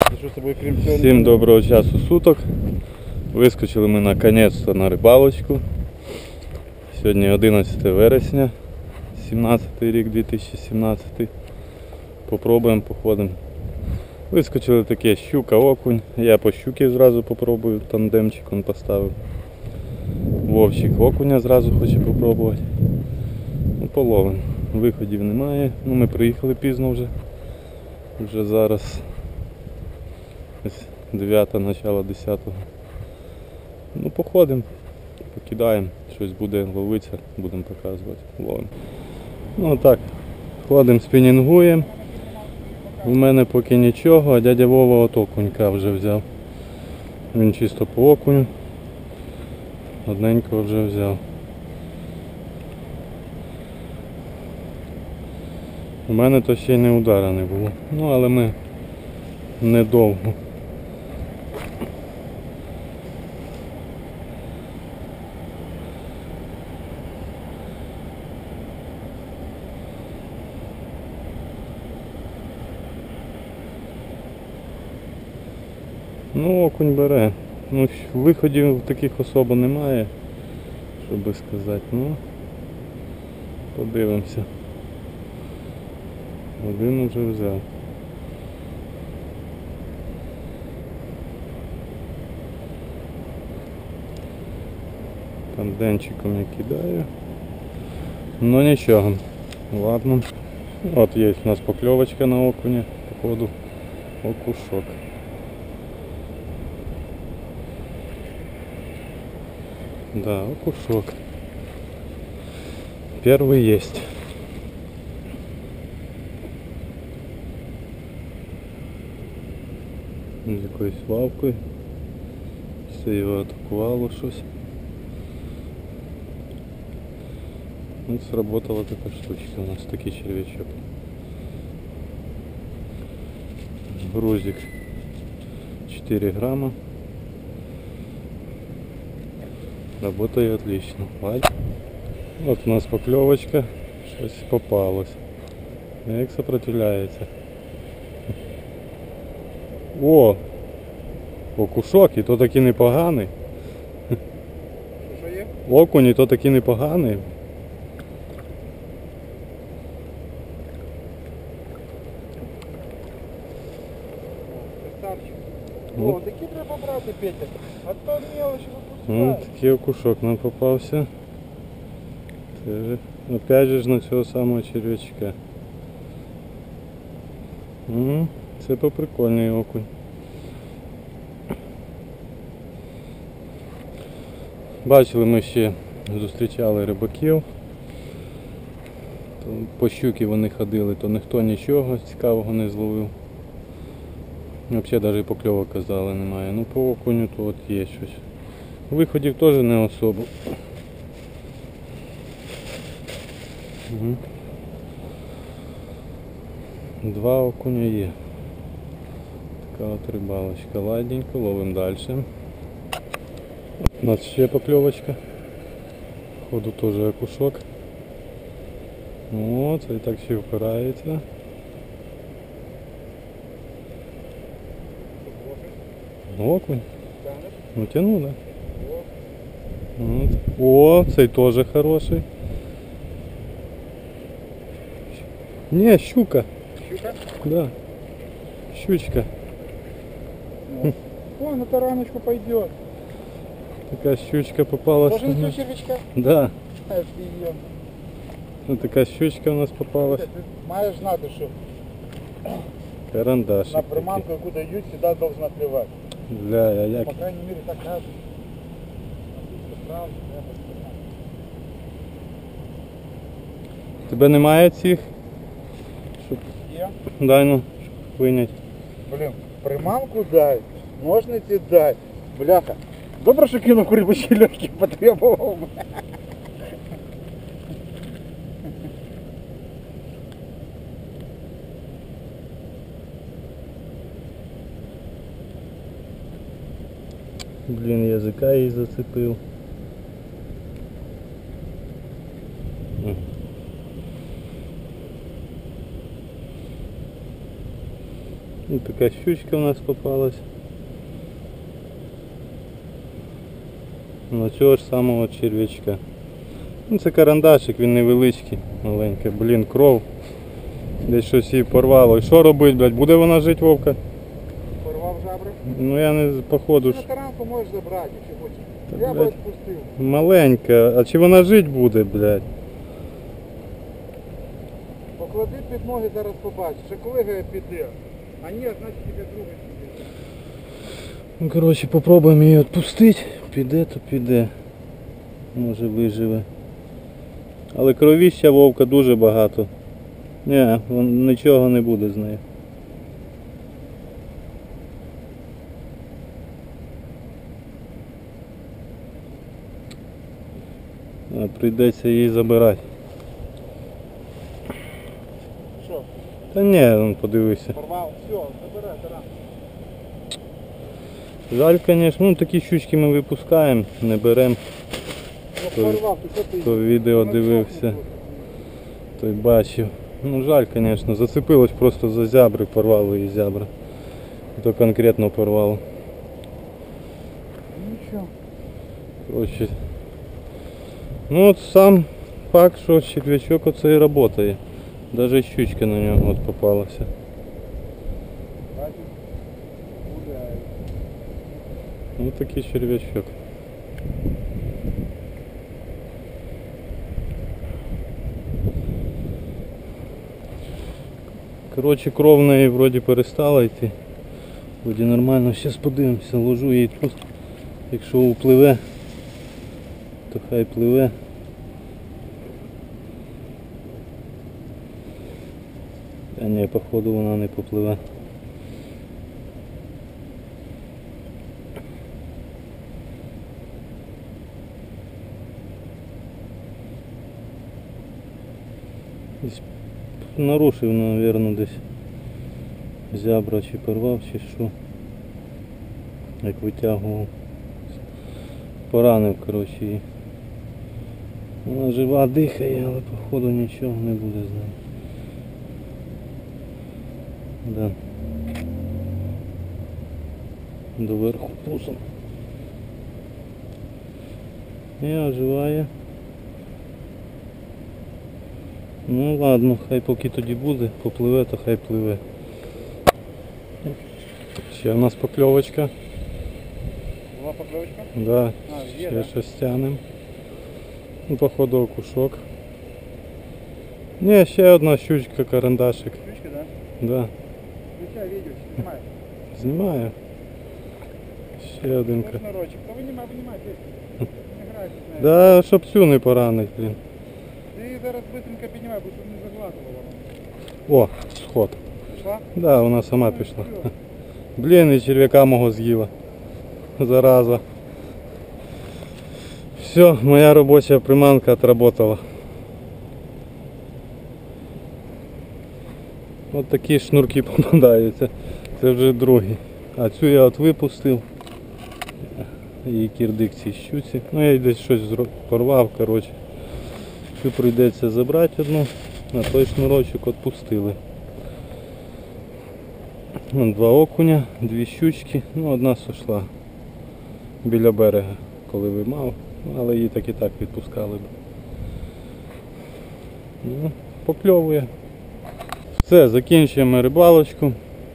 Всім доброго часу суток. Вискочили ми наконець-то на рибалочку. Сьогодні 11 вересня, 17 рік 2017. Попробуємо, походимо. Вискочили таке щука, окунь. Я по щуки зразу попробую, тандемчик он поставив. Вовчик окуня зразу хоче попробувати. Ну, половимо. Виходів немає. Ну, ми приїхали пізно вже. Вже зараз 9, начало 10. Ну, походимо, покидаємо, щось буде ловитися, будемо показувати, ловимо. Ну так, ходимо, спінінгуємо. У мене поки нічого, а дядя Вова от окунька вже взяв. Він чисто по окуню. Одненького вже взяв. У мене то ще й не удара не було. Ну, але ми недовго. Ну, окунь бере. Ну, виходів таких особо немає, щоб сказати. Ну, подивимося. Один вже взяв. Там денчиком я кидаю. Ну нічого. Ладно. От є у нас покльовочка на окуня. Походу окушок. Да, окушок. Первый есть. З якоюсь лавкою. Все його атакувало щось. Ну, сработала така штучка у нас, такий червячок. Грузик 4 грамма. Работает отлично. Вот у нас поклевочка, щось попалось. Як сопротивляється. О! Окушок, і то такий непоганий. Що є? Окунь, і то такий непоганий. Красавчик. Ну. О, такі треба брати, Петя. А то мелочі Ну, випускає. такий окушок нам попався. Це же, опять же на цього самого червячка. Це поприкольний окунь. Бачили, ми ще зустрічали рибаків. По щуки вони ходили, то ніхто нічого цікавого не зловив. Взагалі навіть покльовок, казали, немає. Ну по окуню то от є щось. Виходів теж не особо. Угу. 2 окуня є. Така от рибалочка. Ладненько, ловимо далі. У нас ще покльовочка. Походу теж окушок. О, це і так ще впирається. Окунь. Ну тяну, да? От. О, цей теж хороший. Не, щука. Щука? Да. Щучка. О, на тараночку пойдет. Такая щучка попалась. Тоже на червячка? Да. Офигенно. Вот такая щучка у нас попалась. Ты маешь знать, что Карандашик. на приманку, яку дають, всегда должна клевать. Бля, я як. По крайней мере, так кажуть. Правда, Тебе немає цих? Щоб... Є. Дай ну, щоб винять. Блин, приманку дай, ножниці дай. Бляха. Добре, що кинув курибочі легкі, потребував. Блін, язика її зацепив. Ось така щучка у нас попалась. На цього ж самого черв'ячка. Ну, це карандашик, він невеличкий, маленький. Блін, кров. Десь щось її порвало. І що робить, блядь? Буде вона жити, Вовка? Порвав жабри. Ну я не походу. На таранку можеш забрати, якщо хочеш. Та, Я би блядь. відпустив. Маленька. А чи вона жити буде, блядь? Поклади під ноги, зараз побачиш. А колега піде. А ні, значить тебе другий піде. Ну, коротше, попробуємо її відпустити. Піде, то піде. Може виживе. Але кровіща Вовка дуже багато. Ні, нічого не буде з нею. Прийдеться її забирати. Що? Та ні, вон, подивися. Порвав? Все, забирай таранку. Жаль, звісно, ну такі щучки ми випускаємо, не беремо. Ну порвав, то що ти? Хто відео дивився, той бачив. Ну жаль, звісно, зацепилось просто за зябри, порвало її зябра. І то конкретно порвало. Нічого. Коротше. Ну от сам факт, що черв'ячок оцей працює. Навіть щучка на нього от попалася. Бачиш? Гуляє. Ось такий черв'ячок. Коротше, кров в неї вроді перестала йти. Вроді нормально. Зараз подивимося, ложу її тут. Якщо upливе, то хай пливе. Та ні, походу вона не попливе. Десь нарушив, мабуть, десь зябра чи порвав, чи що. Як витягував. Поранив, коротше, її. Вона жива, дихає, але походу нічого не буде з нею. Да. Доверху пусом. І оживає. Ну ладно, хай поки тоді буде, попливе, то хай пливе. Ще в нас покльовочка. Була покльовочка? Да, А, є, ще да? щось тянем. Ну, походу окушок. Не, ще одна щучка, карандашик. Ключки, да? Да, Включай відео, знімай. знімаю. Ще один. Шнурочок. Та винімай, десь. Не грайся з нею. Да, щоб цю не поранить, блін. Ти її зараз швидко піднімай, бо щоб не заглатувало. О, сход. Пішла? Да, вона сама пішла. Блін, і черв'яка мого з'їла. Зараза. Все, моя робоча приманка отработала. От такі шнурки попадаються. Це вже другий. А цю я от випустив. Її кірдик цій щуці. Ну я десь щось порвав, коротше. Цю прийдеться забрати одну, а той шнурочок відпустили. Вон два окуня, дві щучки, ну одна сошла біля берега, коли виймав, але її так і так відпускали б. Ну, покльовує. Все, закінчуємо рибалочку.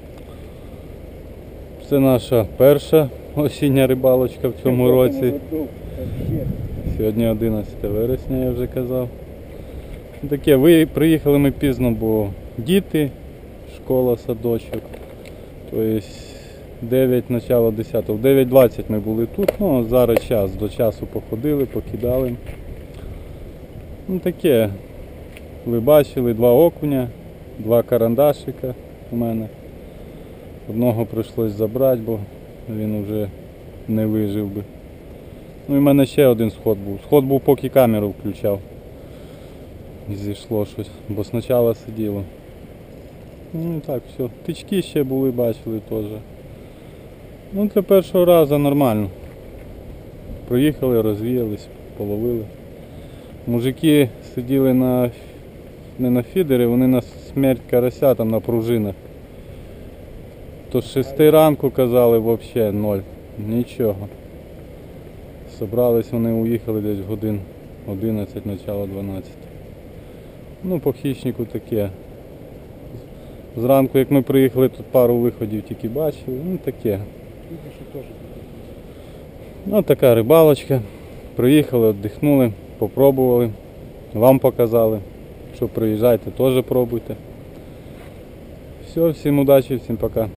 Це наша перша осіння рибалочка в цьому році. Сьогодні 11 вересня, я вже казав. Таке, приїхали ми пізно, бо діти, школа, садочок. Тобто 9, начало 10, в 9:20 ми були тут, ну зараз час, до часу походили, покидали. Ну таке, ви бачили, 2 окуня, 2 карандашика у мене. Одного прийшлось забрати, бо він вже не вижив би. Ну і в мене ще один сход був. Сход був, поки камеру включав. Зійшло щось, бо спочатку сиділо. Ну так, все. Тички ще були, бачили теж. Ну для першого разу нормально. Проїхали, розвіялись, половили. Мужики сиділи не на фідері, вони на смерть карася там на пружинах. То з 6 ранку казали взагалі 0. Нічого. Собрались вони, уїхали десь в годин 11, начало 12. Ну, по хищнику таке. Зранку, як ми приїхали, тут пару виходів тільки бачили, ну таке. Ну така рибалочка. Приїхали, віддихнули, попробували, вам показали. Що приїжджайте, теж пробуйте. Все, всім удачі, всім пока.